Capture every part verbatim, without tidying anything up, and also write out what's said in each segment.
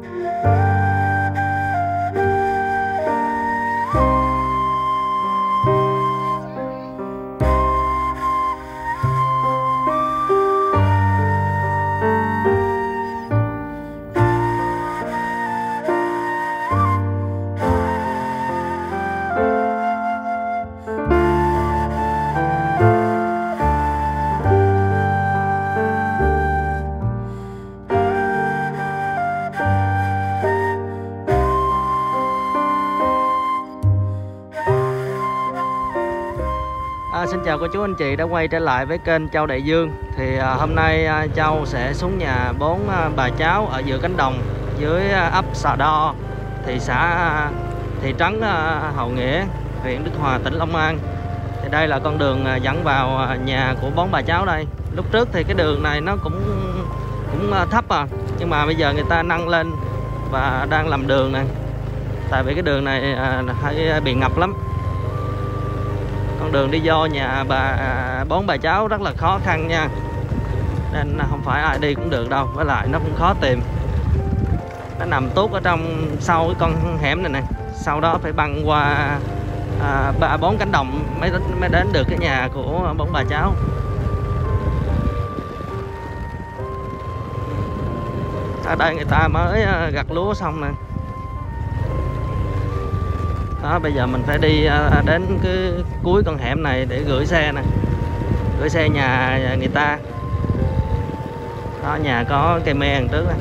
À, xin chào cô chú anh chị đã quay trở lại với kênh Châu Đại Dương. Thì à, hôm nay à, Châu sẽ xuống nhà bốn à, bà cháu ở giữa cánh đồng dưới à, ấp Sà Đo, thị xã à, thị trấn à, Hậu Nghĩa, huyện Đức Hòa, tỉnh Long An. Thì đây là con đường à, dẫn vào à, nhà của bốn bà cháu đây. Lúc trước thì cái đường này nó cũng cũng à, thấp à, nhưng mà bây giờ người ta nâng lên và đang làm đường này. Tại vì cái đường này à, hay bị ngập lắm. Con đường đi vô nhà bà bốn bà cháu rất là khó khăn nha, nên không phải ai đi cũng được đâu, với lại nó cũng khó tìm. Nó nằm tuốt ở trong sau cái con hẻm này nè, sau đó phải băng qua à, ba bốn cánh đồng mới mới đến được cái nhà của bốn bà cháu. Ở đây người ta mới gặt lúa xong nè. Đó, bây giờ mình phải đi đến cái cuối con hẻm này để gửi xe nè, gửi xe nhà người ta. Đó, nhà có cây me đằng trước này.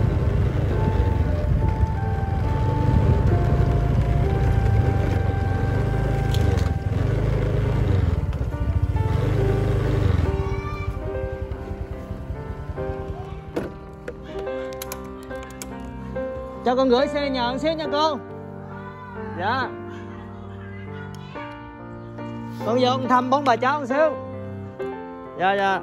Cho con gửi xe nhờ một xíu nha cô. Dạ. Con vô con thăm bốn bà cháu một xíu. Dạ dạ.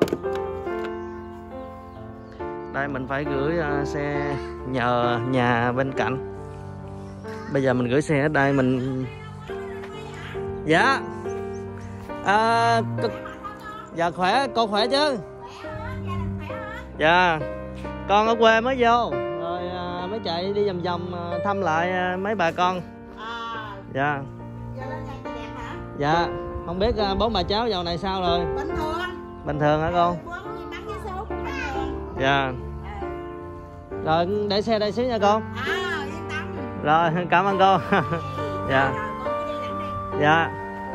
Đây mình phải gửi uh, xe nhờ nhà bên cạnh. Bây giờ mình gửi xe ở đây mình. Dạ à, c... Dạ khỏe, cô khỏe chứ? Dạ. Con ở quê mới vô rồi uh, mới chạy đi vòng vòng uh, thăm lại uh, mấy bà con. Dạ. Dạ. Không biết uh, bốn bà cháu dạo này sao rồi? Bình thường. Bình thường hả con? Dạ. Rồi để xe đây xíu nha con. À, yên tâm. Rồi cảm ơn cô. Dạ. Dạ.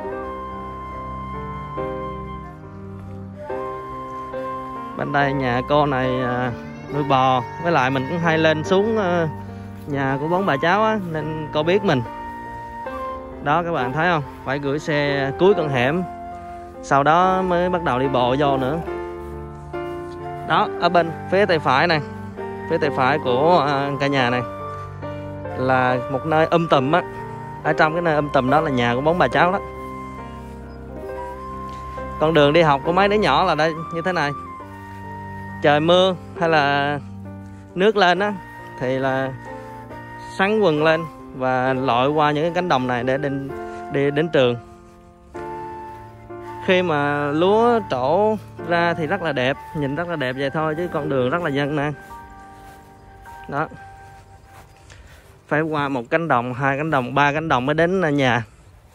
Bên đây nhà cô này uh, nuôi bò, với lại mình cũng hay lên xuống uh, nhà của bốn bà cháu á, nên cô biết mình. Đó các bạn thấy không? Phải gửi xe cuối con hẻm, sau đó mới bắt đầu đi bộ vô nữa. Đó, ở bên phía tay phải này, phía tay phải của uh, cả nhà này là một nơi um tùm á. Ở trong cái nơi um tùm đó là nhà của bốn bà cháu đó. Con đường đi học của mấy đứa nhỏ là đây như thế này. Trời mưa hay là nước lên á thì là sắn quần lên và lội qua những cái cánh đồng này để đi, đi đến trường. Khi mà lúa trổ ra thì rất là đẹp, nhìn rất là đẹp vậy thôi, chứ con đường rất là gian nan. Đó, phải qua một cánh đồng, hai cánh đồng, ba cánh đồng mới đến nhà.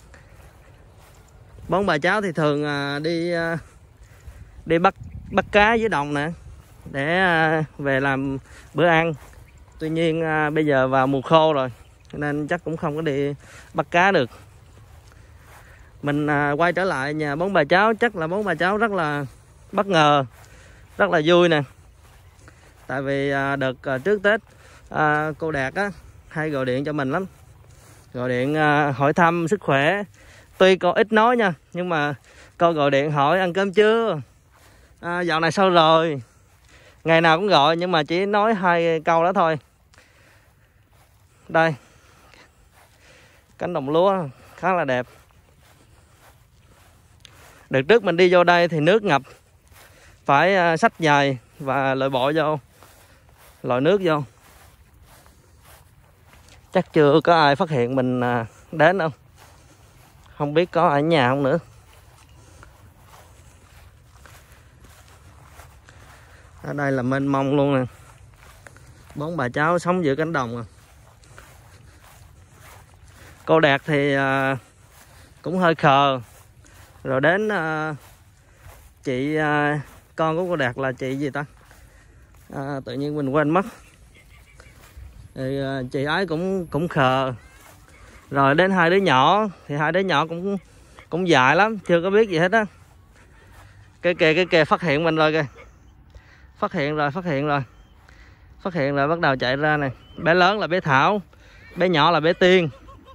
Bốn bà cháu thì thường đi đi bắt bắt cá dưới đồng nè, để về làm bữa ăn. Tuy nhiên bây giờ vào mùa khô rồi nên chắc cũng không có đi bắt cá được. Mình quay trở lại nhà bốn bà cháu, chắc là bốn bà cháu rất là bất ngờ, rất là vui nè. Tại vì đợt trước Tết cô Đạt á hay gọi điện cho mình lắm, gọi điện hỏi thăm sức khỏe. Tuy cô ít nói nha, nhưng mà cô gọi điện hỏi ăn cơm chưa, à, dạo này sao rồi. Ngày nào cũng gọi nhưng mà chỉ nói hai câu đó thôi. Đây, cánh đồng lúa khá là đẹp. Đợt trước mình đi vô đây thì nước ngập, phải xách giày và lội bộ vô, lội nước vô. Chắc chưa có ai phát hiện mình đến không. Không biết có ở nhà không nữa. Ở đây là mênh mông luôn nè. Bốn bà cháu sống giữa cánh đồng à. Cô Đạt thì uh, cũng hơi khờ. Rồi đến uh, chị uh, con của cô Đạt là chị gì ta, uh, tự nhiên mình quên mất. Thì uh, chị ấy cũng cũng khờ. Rồi đến hai đứa nhỏ thì hai đứa nhỏ cũng cũng dại lắm, chưa có biết gì hết á. Cái kìa cái kìa phát hiện mình rồi kìa. Phát hiện rồi, phát hiện rồi. Phát hiện rồi bắt đầu chạy ra nè. Bé lớn là bé Thảo, bé nhỏ là bé Tiên.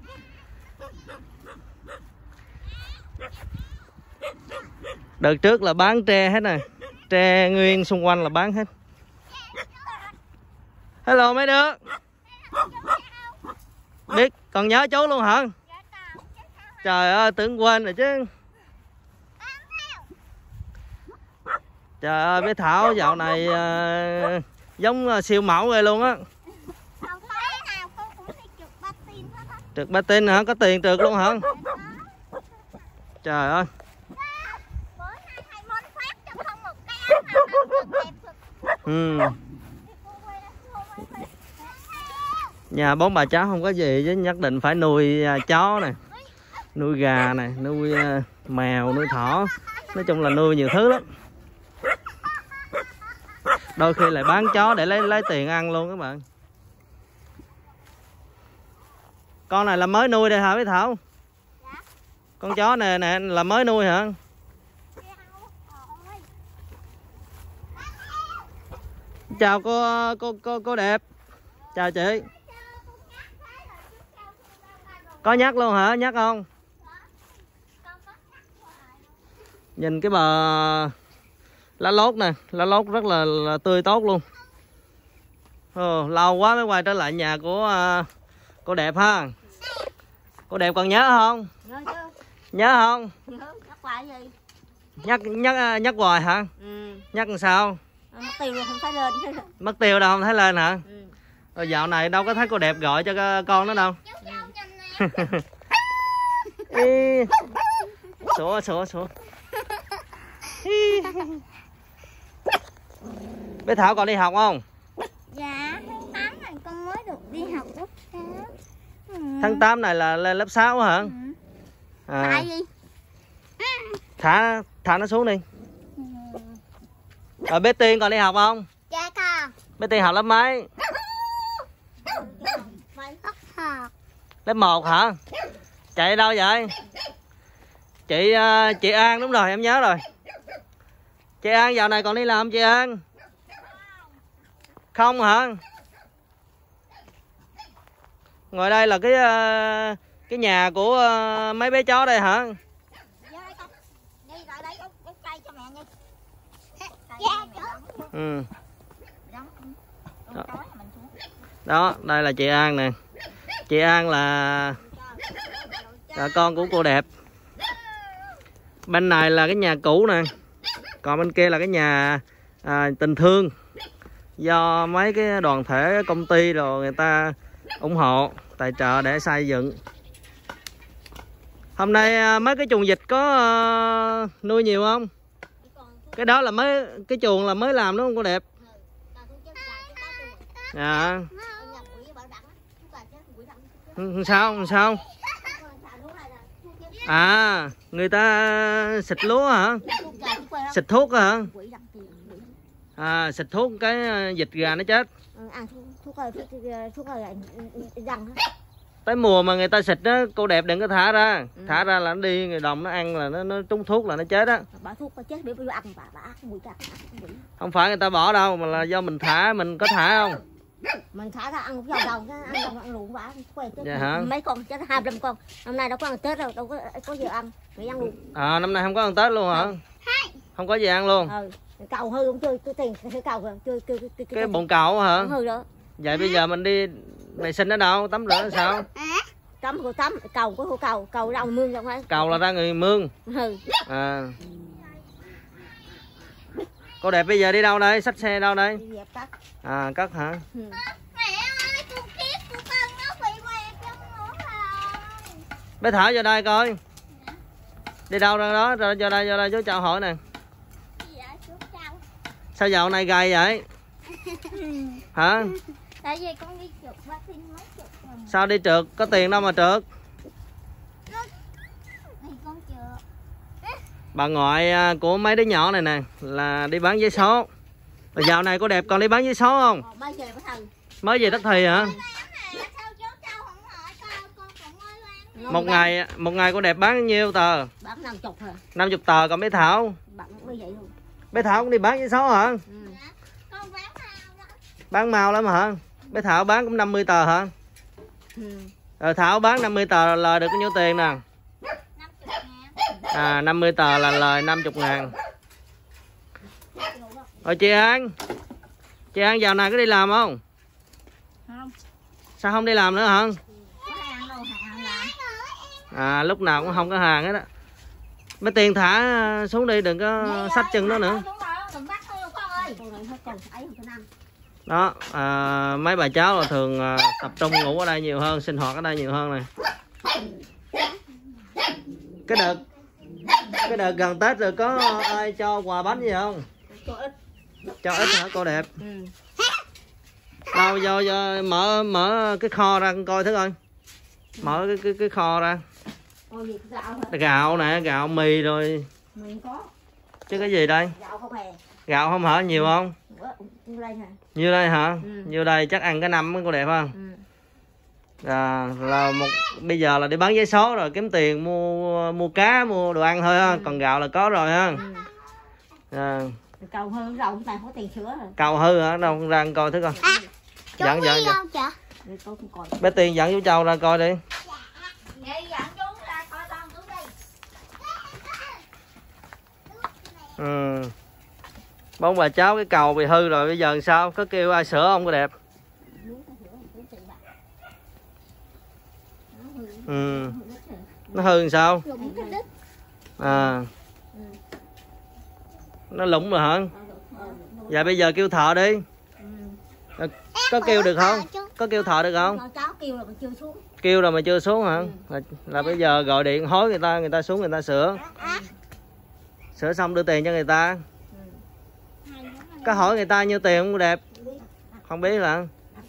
Đợt trước là bán tre hết nè, tre nguyên xung quanh là bán hết. Hello mấy đứa. Biết, còn nhớ chú luôn hả? Trời ơi, tưởng quên rồi chứ. Trời ơi, bé Thảo dạo này uh, giống siêu mẫu rồi luôn á. Trượt patin hả? Có tiền trượt luôn hả? Trời ơi. Ừ. Nhà bốn bà cháu không có gì chứ nhất định phải nuôi chó này, nuôi gà này, nuôi mèo, nuôi thỏ. Nói chung là nuôi nhiều thứ lắm. Đôi khi lại bán chó để lấy lấy tiền ăn luôn các bạn. Con này là mới nuôi đây hả bé Thảo? Con chó này nè là mới nuôi hả? Chào cô cô cô cô đẹp. Chào chị. Có nhắc luôn hả? Nhắc không? Nhìn cái bờ lá lốt nè, lá lốt rất là, là tươi tốt luôn. Ồ, lâu quá mới quay trở lại nhà của uh, cô đẹp ha. Cô đẹp còn nhớ không? Nhớ chứ. Nhớ không? Nhớ, nhắc hoài gì? Nhắc nhắc nhắc hoài hả? Ừ. Nhắc làm sao? Mất tiêu rồi không thấy lên. Mất tiêu đâu không thấy lên hả? Ừ. Rồi dạo này đâu có thấy cô đẹp gọi cho con nữa đâu. Ừ. Sủa sủa sủa. Bé Thảo còn đi học không? Dạ, tháng tám này con mới được đi học lớp sáu. Ừ. Tháng tám này là lên lớp sáu hả? Ừ. À. Tại gì? Thả thả nó xuống đi. Ừ. Rồi bé Tiên còn đi học không? Dạ con. Bé Tiên học lớp mấy? Lớp một hả? Chạy đâu vậy? Chị chị An đúng rồi, em nhớ rồi. Chị An dạo này còn đi làm chị An? Không hả? Ngồi đây là cái cái nhà của mấy bé chó đây hả? Ừ. Đó. Đó, đây là chị An nè. Chị An là, là con của cô đẹp. Bên này là cái nhà cũ nè. Còn bên kia là cái nhà à, tình thương. Do mấy cái đoàn thể công ty rồi người ta ủng hộ tài trợ để xây dựng. Hôm nay mấy cái chuồng vịt có uh, nuôi nhiều không? Cái đó là mấy cái chuồng là mới làm đúng không cô đẹp? À. Sao sao? À, người ta xịt lúa hả? Xịt thuốc hả? À, xịt thuốc cái vịt gà nó chết. Tới mùa mà người ta xịt đó, cô đẹp đừng có thả ra. Ừ. Thả ra là nó đi người đồng nó ăn là nó, nó trúng thuốc là nó chết á. Bỏ thuốc nó chết để ăn bà, bà bụi ra. Không phải người ta bỏ đâu mà là do mình thả, mình có thả không? Mình thả ra ăn dầu dầu ăn dầu ăn luộc bả quay chết. Dạ hả? Mấy con chết hai mươi con. Năm nay đâu có ăn Tết đâu, đâu có có gì ăn, người ăn luôn. À năm nay không có ăn Tết luôn hả? Không, không có gì ăn luôn. Ừ. Cầu hư cũng chơi, tôi tiền cái cầu rồi, chơi chơi cái cái bồn cầu hả? Hư đó. Vậy bây giờ mình đi mày sinh ở đâu? Tắm rửa sao? Tắm của tắm, cầu có hồ cầu, cầu ra người mương không phải. Cầu là ra người mương. Ừ. À. Cô đẹp bây giờ đi đâu đây? Xách xe đâu đây? Đi dẹp cất. À cất hả? Ừ. Mẹ ơi, con kiếp của con nó bị quẹt trong nữa rồi. Bé Thảo vô đây coi. Đi đâu ra đó, rồi vô đây vô đây chú chào hỏi nè. Dạ chú chào. Sao dạo này gầy vậy? Hả? Tại vì con đi trượt ba xin mấy chục. Sao đi trượt? Có tiền đâu mà trượt? Bà ngoại của mấy đứa nhỏ này nè là đi bán vé số. Rồi dạo này cô đẹp còn đi bán vé số không? Mới về Tất Thì. Mới về Tất Thì hả? Một ngày một ngày cô đẹp bán bao nhiêu tờ? Bán năm chục hả? năm mươi tờ. Còn bé Thảo? Bán như vậy luôn. Bé Thảo cũng đi bán vé số hả? Ừ. Con bán màu đó. Bán mau lắm hả? Bé Thảo bán cũng năm mươi tờ hả? Ừ. Rồi Thảo bán năm mươi tờ lời được bao nhiêu tiền nè? À năm mươi tờ là lời năm mươi ngàn. Rồi chị An, chị An vào này có đi làm không? Không. Sao không đi làm nữa hả? Có hàng đâu, hàng làm. À lúc nào cũng không có hàng hết á. Mấy tiền thả xuống đi, đừng có xách chân nó nữa. Đó, à, mấy bà cháu là thường à, tập trung ngủ ở đây nhiều hơn, sinh hoạt ở đây nhiều hơn này. Cái đợt cái đợt gần Tết rồi có ai cho quà bánh gì không? Cho ít. Cho ít hả cô đẹp? Ừ. Đâu vô, vô mở mở cái kho ra coi thử coi. Mở cái cái, cái kho ra. Gì, gạo, hả? Gạo nè, gạo mì rồi. Mì có. Chứ cái gì đây? Gạo không hề. Gạo không hả? Nhiều không? Nhiêu đây hả? Nhiêu đây hả? Ừ. Nhiêu đây chắc ăn cái năm cô đẹp không? Ừ. À, là một bây giờ là đi bán vé số rồi kiếm tiền mua mua cá mua đồ ăn thôi ha. Ừ. Còn gạo là có rồi ha. Ừ. À. Cầu hư rau chúng ta có tiền sữa rồi. Cầu hư hả? Đâu ra coi thử coi. À, dẫn dẫn dẫn. Không bé Tiên dẫn chú Châu ra coi đi. Dạ, dẫn chú ra coi con chú đi. Ừ. Bóng bà cháu cái cầu bị hư rồi bây giờ làm sao? Có kêu ai sửa không cô đẹp? Ừ. Nó hư làm sao? À. Nó lủng rồi hả? Dạ bây giờ kêu thợ đi. À, có kêu được không? Có kêu thợ được không? Cháu kêu rồi mà chưa xuống. Kêu rồi mà chưa xuống hả? Là, là bây giờ gọi điện hối người ta, người ta xuống người ta sửa. Sửa xong đưa tiền cho người ta. Có hỏi người ta nhiêu tiền không cô đẹp? Không biết là.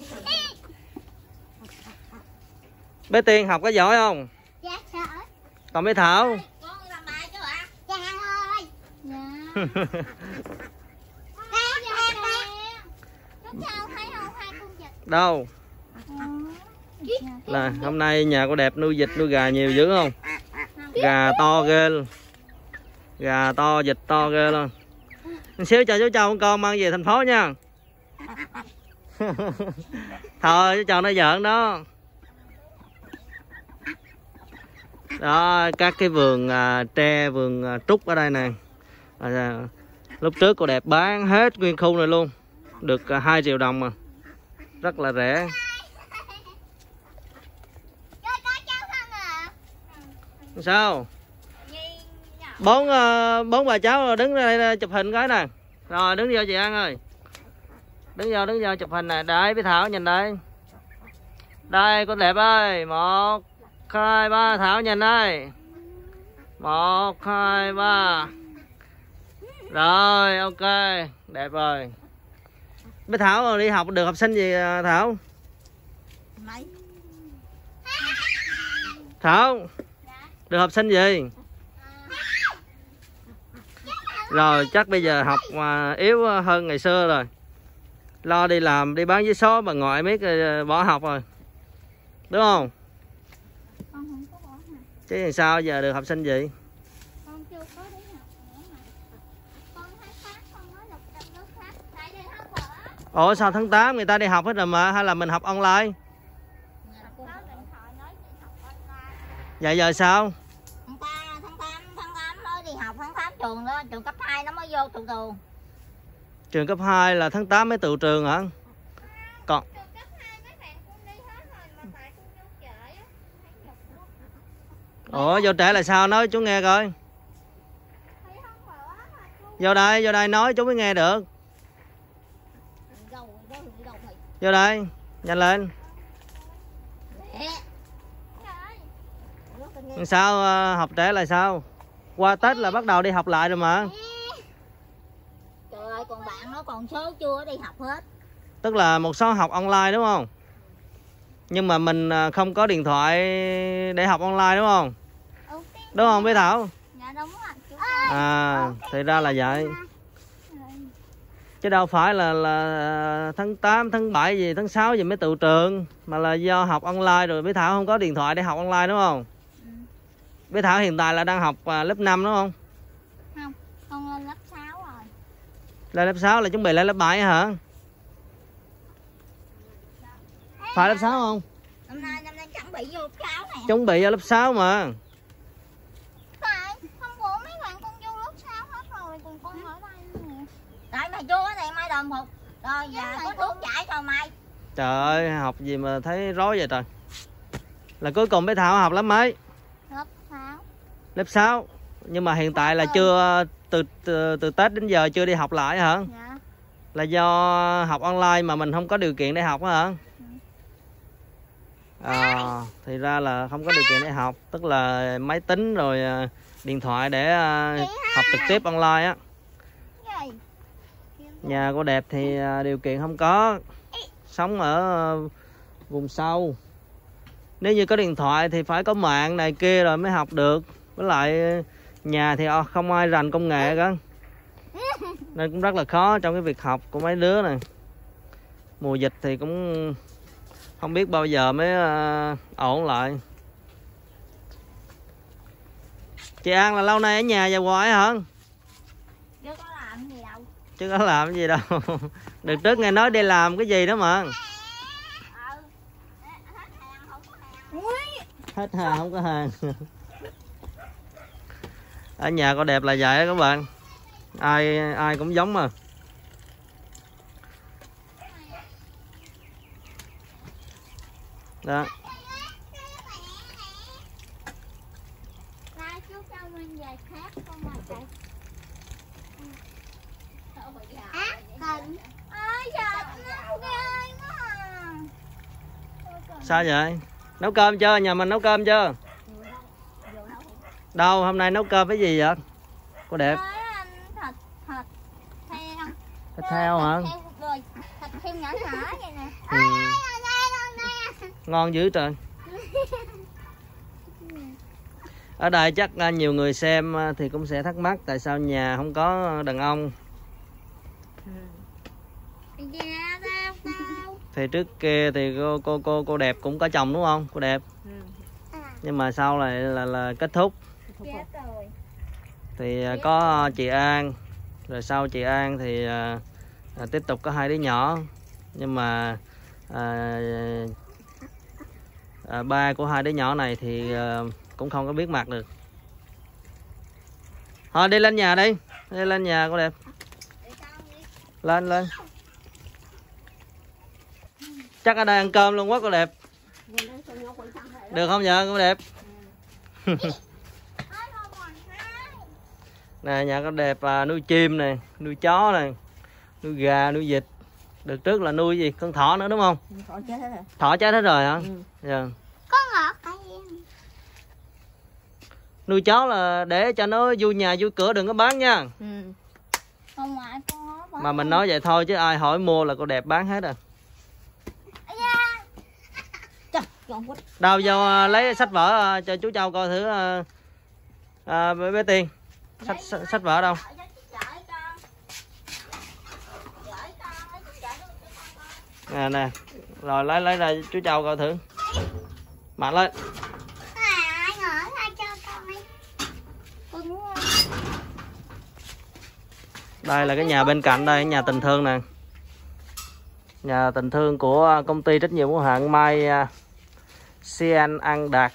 Bé Tiên học có giỏi không? Dạ sợ. Còn bé Thảo? Con làm bài chứ ạ? Dạ ơi. Dạ. Đâu? Là hôm nay nhà cô đẹp nuôi vịt nuôi gà nhiều dữ không? Gà to ghê luôn. Gà to, vịt to ghê luôn. Một xíu cho chú Châu con mang về thành phố nha. Thôi chú Châu nó giỡn đó. Đó các cái vườn à, tre, vườn à, trúc ở đây nè. À, lúc trước cô đẹp bán hết nguyên khu này luôn. Được à, hai triệu đồng mà. Rất là rẻ. Sao? Bốn uh, bốn bà cháu đứng ra đây chụp hình cái nè. Rồi đứng vô chị An ơi. Đứng vô đứng vô chụp hình nè. Đây bé Thảo nhìn đây. Đây con đẹp ơi. Một hai ba Thảo nhìn đây. Một hai ba. Rồi ok. Đẹp rồi. Bé Thảo đi học được học sinh gì Thảo? Mấy? Thảo được học sinh gì? Rồi chắc bây giờ học mà yếu hơn ngày xưa rồi. Lo đi làm đi bán vé số bà ngoại biết bỏ học rồi. Đúng không? Con không có bỏ hả? Chứ làm sao giờ được học sinh gì? Con chưa có đi học nữa mà. Con thấy khác con nói lục trong lớp khác. Tại vì không bỏ. Ủa sao tháng tám người ta đi học hết rồi mà, hay là mình học online? Vậy giờ sao? Tháng tám, tháng tám, tháng tám mới đi học, tháng tám trường đó, trường cấp hai nó mới vô tụ trường. Trường cấp hai là tháng tám mới tự trường hả? Còn Trường cấp hai mấy bạn cũng đi hết rồi mà tại cũng vô trễ á. ủa vô trễ là sao, nói chú nghe coi. Vô đây, vô đây nói chú mới nghe được. Vô đây, nhanh lên. Sao học trễ là sao? Qua Tết là bắt đầu đi học lại rồi mà. Trời ơi, còn bạn nó còn số chưa đi học hết. Tức là một số học online đúng không? Nhưng mà mình không có điện thoại để học online đúng không? Đúng không bé Thảo? Dạ đúng rồi. À thì ra là vậy. Chứ đâu phải là là tháng tám, tháng bảy gì, tháng sáu gì mới tụ trường. Mà là do học online rồi bé Thảo không có điện thoại để học online đúng không? Ừ. Bé Thảo hiện tại là đang học lớp năm đúng không? Không, con lên lớp sáu rồi. Lên lớp sáu là chuẩn bị lên lớp bảy hả? Phải lớp sáu không? Năm nay, năm nay chuẩn bị vô lớp sáu nè. Chuẩn bị vô lớp sáu mà. Tại hôm bữa mấy bạn con vô lớp sáu hết rồi, còn con ở đây nữa nè. Tại mày vô cái này mai đòm phục. Rồi giờ có thuốc giải rồi mày. Trời ơi, học gì mà thấy rối vậy trời. Là cuối cùng bé Thảo học lớp mấy? Lớp sáu. Lớp sáu. Nhưng mà hiện tại là chưa từ, từ từ Tết đến giờ chưa đi học lại hả? Dạ. Là do học online mà mình không có điều kiện để học hả? À, thì ra là không có điều kiện để học, tức là máy tính rồi điện thoại để học trực tiếp online á. Nhà cô đẹp thì điều kiện không có, sống ở vùng sâu. Nếu như có điện thoại thì phải có mạng này kia rồi mới học được. Với lại nhà thì không ai rành công nghệ cả, nên cũng rất là khó trong cái việc học của mấy đứa này. Mùa dịch thì cũng không biết bao giờ mới uh, ổn lại. Chị An là lâu nay ở nhà và hoài hả? Chứ có làm gì đâu. Chứ có làm gì đâu. Đợt trước nghe nói đi làm cái gì đó mà. Hết hàng không có hàng. Ở nhà cô đẹp là vậy đó các bạn. Ai ai cũng giống mà. Đó. Sao vậy? Nấu cơm chưa? Nhà mình nấu cơm chưa? Đâu, hôm nay nấu cơm cái gì vậy? Cô đẹp. Thịt, thịt heo. Thịt heo hả? Thịt heo nhỏ nhỏ vậy nè. Ừ. Ngon dữ trời. Ở đây chắc nhiều người xem thì cũng sẽ thắc mắc tại sao nhà không có đàn ông. Thì trước kia thì cô cô cô cô đẹp cũng có chồng đúng không cô đẹp? Nhưng mà sau này là là kết thúc. Thì có chị An, rồi sau chị An thì à, à, tiếp tục có hai đứa nhỏ, nhưng mà à, à, ba của hai đứa nhỏ này thì à, cũng không có biết mặt được. Thôi đi lên nhà đi, đi lên nhà cô đẹp. Lên lên. Chắc ở đây ăn cơm luôn quá cô đẹp. Được không vậy cô đẹp? Nè nhà cô đẹp à, nuôi chim này, nuôi chó này, nuôi gà, nuôi vịt. Được trước là nuôi gì? Con thỏ nữa đúng không? Thỏ chết hết rồi. Thỏ chết hết rồi hả? Ừ. Yeah. Có ngọt. Nuôi chó là để cho nó vui nhà vui cửa, đừng có bán nha. Ừ. Không ngoại con bán. Mà mình nói vậy thôi chứ ai hỏi mua là cô đẹp bán hết rồi. Đâu vô lấy sách vở cho chú Châu coi thử à, à, bé, bé Tiên. Sách, sách, sách vở đâu? Nè nè. Rồi lấy lấy ra chú Châu coi thử. Mặc lên. Đây là cái nhà bên cạnh đây, nhà tình thương nè. Nhà tình thương của công ty trách nhiệm hữu hạn Mai Sian An Đạt.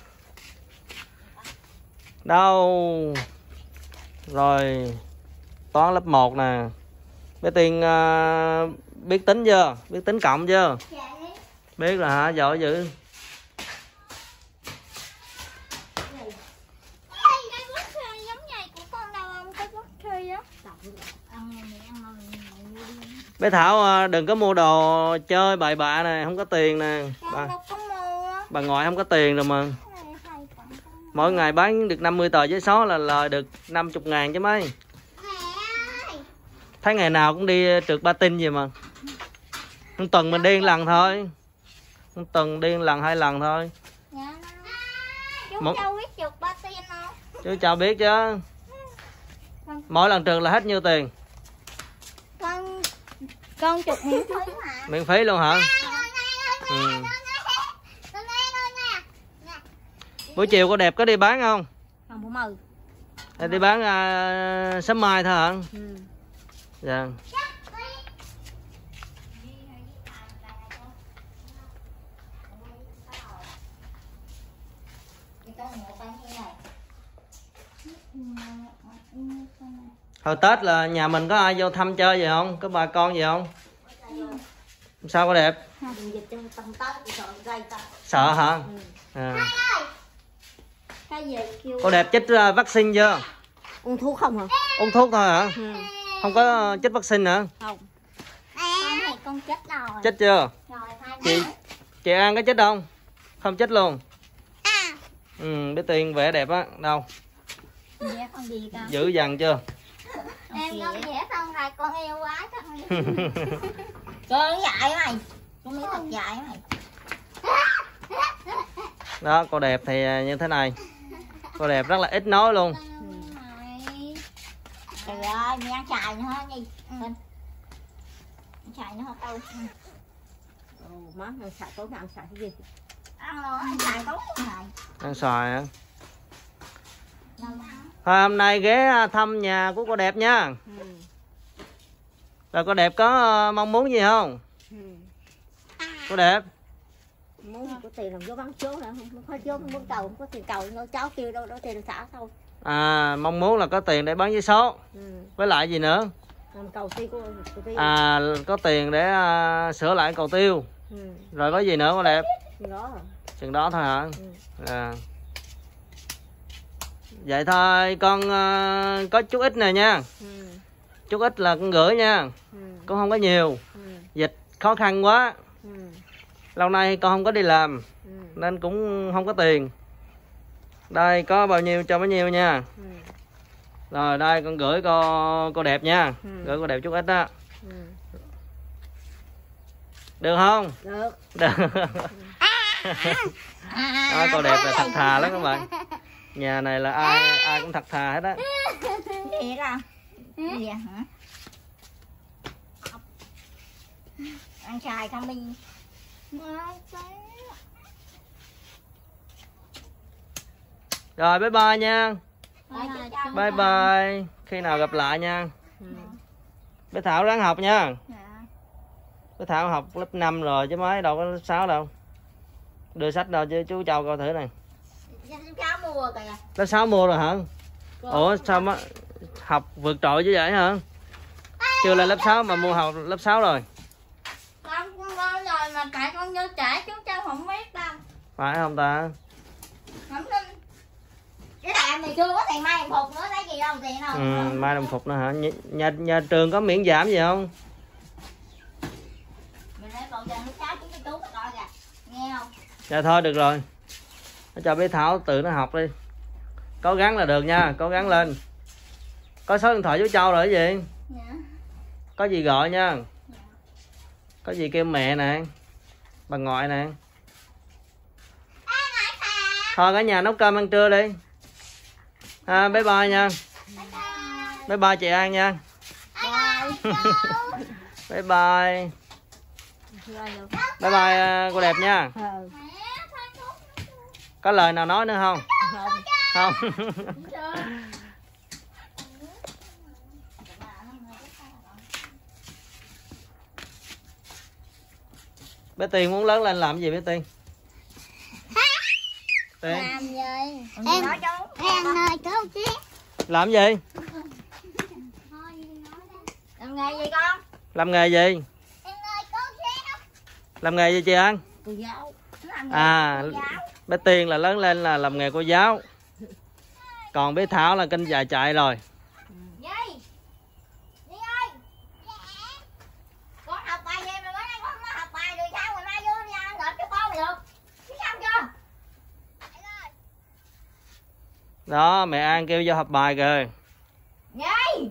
Đâu. Rồi toán lớp một nè. Bé Tiên uh, biết tính chưa? Biết tính cộng chưa? Dạ. Biết rồi hả? Giỏi dữ. Bé Thảo đừng có mua đồ chơi bậy bạ nè, không có tiền nè. Bà, bà ngoại không có tiền rồi mà. Mỗi ngày bán được năm mươi tờ giấy số là lời được năm mươi ngàn chứ mấy. Thấy ngày nào cũng đi trượt patin gì mà. Một tuần mình đi một lần thôi. Một tuần đi một lần hai lần thôi. Chú Một... Châu biết trượt patin không? Chú Châu biết chứ. Mỗi lần trượt là hết nhiêu tiền? Con con trượt miễn phí mà. Miễn phí luôn hả? Ừ. Buổi chiều cô đẹp có đi bán không? Không, bữa mừ. Hay đi bán uh, sớm mai thôi hả? Ừ. Dạ. Hồi Tết là nhà mình có ai vô thăm chơi gì không? Có bà con gì không? Sao cô đẹp? Sợ hả? À. Cô đẹp chích uh, vaccine chưa? Uống thuốc không hả? Uống thuốc thôi hả? Ừ. Không có chích vaccine hả? Không. Con này con chích rồi. Chích chưa? Rồi, chị chị An có chích không? Không chích luôn. À. Ừ, bé Tiên vẽ đẹp á. Đâu? Vẽ con gì con? Dữ dằn chưa? Em con vẽ xong rồi con yêu quá chắc. Con dạy mày. Con mỹ thuật dạy mày. Đó, cô đẹp thì như thế này. Cô đẹp rất là ít nói luôn. Trời ơi, mày ăn xài nữa hả Nhi? Ừ. Ăn xài nữa hả tao? Ồ, má, ăn xài tối nào ăn xài cái gì? Ăn rồi, ăn xài tối này. Ăn xoài hả? Thôi hôm nay ghé thăm nhà của cô đẹp nha. Ừ. Rồi cô đẹp có mong muốn gì không? Ừ. Cô đẹp muốn có tiền làm vô bán số nữa, không có vô muốn cầu, không có tiền cầu, cháu kêu đâu đâu tiền xả thôi. À, mong muốn là có tiền để bán vé số. Ừ. Với lại gì nữa? Làm cầu tiêu, cầu tiêu. À, có tiền để uh, sửa lại cầu tiêu. Ừ. Rồi có gì nữa cô đẹp? Chừng đó. Chừng đó thôi hả? Ừ. À. Vậy thôi con uh, có chút ít nè nha. Ừ. Chút ít là con gửi nha. Ừ. Con không có nhiều. Ừ. Dịch khó khăn quá. Ừ. Lâu nay con không có đi làm. Ừ. Nên cũng không có tiền. Đây có bao nhiêu cho bấy nhiêu nha. Ừ. Rồi đây con gửi cô cô đẹp nha. Ừ. Gửi cô đẹp chút ít đó. Ừ. Được không? Được. Được. Đó, cô đẹp là thật thà lắm các bạn. Nhà này là ai ai cũng thật thà hết á. Gì đó? Gì hả? Ăn xài không đi. Rồi bye bye nha. Bye bye. Khi nào gặp lại nha. Ừ. Bé Thảo ráng học nha. Dạ. Bé Thảo học lớp năm rồi chứ mới đâu có lớp sáu đâu. Đưa sách đâu chứ chú Châu coi thử này. Cháu mua kìa. Lớp sáu mua rồi hả? Ủa sao mà học vượt trội như vậy hả? Chưa lên lớp sáu mà mua học lớp sáu rồi. Con con rồi mà tại con vô trễ chú Châu không biết đâu. Phải không ta? Không tin. Cái đại mày chưa có tiền mai đồng phục nữa lấy gì đâu tiền đâu. Ừ, mai đồng phục nữa hả? Nhà, nhà, nhà trường có miễn giảm gì không? Mình lấy còn giờ lớp sáu chú chú coi kìa. Nghe không? Dạ thôi được rồi. Nó cho bé Thảo tự nó học đi. Cố gắng là được nha, cố gắng lên. Có số điện thoại chú Châu rồi cái gì? Dạ. Có gì gọi nha. Dạ. Có gì kêu mẹ nè, bà ngoại nè. Thôi cả nhà nấu cơm ăn trưa đi. À, bye bye nha. Bye bye chị An nha. Bye. Bye bye. Bye bye cô đẹp nha. Có lời nào nói nữa không? Không. Không. Bé Tiên muốn lớn lên làm gì bé Tiên? Tiên. Làm gì? Em nói chú. Em ơi chú chứ. Làm gì? Làm nghề gì con? Làm nghề gì? Em ơi chú chứ. Làm nghề gì chị An? Cô giáo. À, bé Tiên là lớn lên là làm nghề cô giáo. Còn bé Thảo là kinh dài chạy rồi. Gì? Gì ơi? Con học bài gì mà bữa nay con không học bài rồi sao ngày mai vô nhà nộp cho con được? Chứ xong chưa? Đó, mẹ An kêu vô học bài kìa. Gì?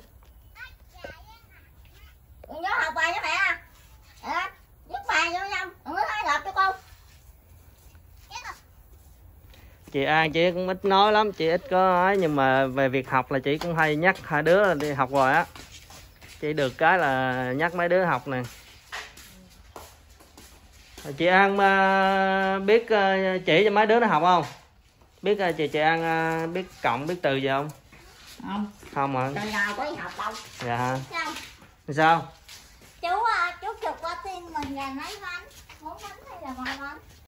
Con nhớ học bài cho mẹ. À, viết bài vô nhau, đừng có nói nộp cho con. Chị An chị cũng ít nói lắm, chị ít có ấy, nhưng mà về việc học là chị cũng hay nhắc hai đứa đi học rồi á. Chị được cái là nhắc mấy đứa học nè. Chị An uh, biết uh, chỉ cho mấy đứa nó học không? Biết uh, chị chị An uh, biết cộng biết từ gì không? Không. Không hả? Từ nào có đi học đâu. Dạ hả? Sao? Sao? Chú uh, chú chụp qua tin mình là mấy bánh, bốn bánh hay là ba bánh?